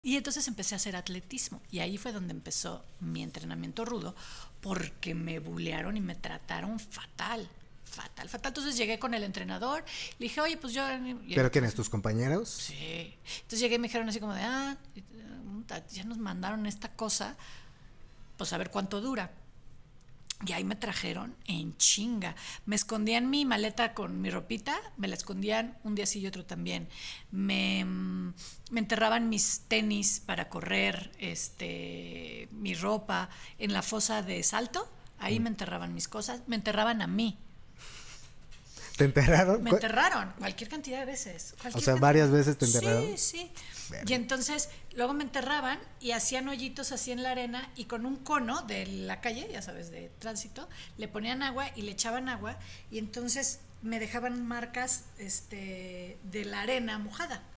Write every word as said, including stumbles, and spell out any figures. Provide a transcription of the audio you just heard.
Y entonces empecé a hacer atletismo y ahí fue donde empezó mi entrenamiento rudo porque me bulearon y me trataron fatal, fatal, fatal. Entonces llegué con el entrenador, le dije, oye, pues yo... ¿Pero quiénes, tus compañeros? Sí. Entonces llegué y me dijeron así como de, ah, ya nos mandaron esta cosa, pues a ver cuánto dura. Y ahí me trajeron en chinga. Me escondían mi maleta con mi ropita, me la escondían un día sí y otro también. Me, me enterraban mis tenis para correr, este, mi ropa en la fosa de Salto. Ahí mm. me enterraban mis cosas, me enterraban a mí. ¿Te enterraron? Me enterraron cualquier cantidad de veces. O sea, varias cantidad. veces te enterraron. Sí, sí. Bien. Y entonces luego me enterraban y hacían hoyitos así en la arena y con un cono de la calle, ya sabes, de tránsito, le ponían agua y le echaban agua y entonces me dejaban marcas este, de la arena mojada.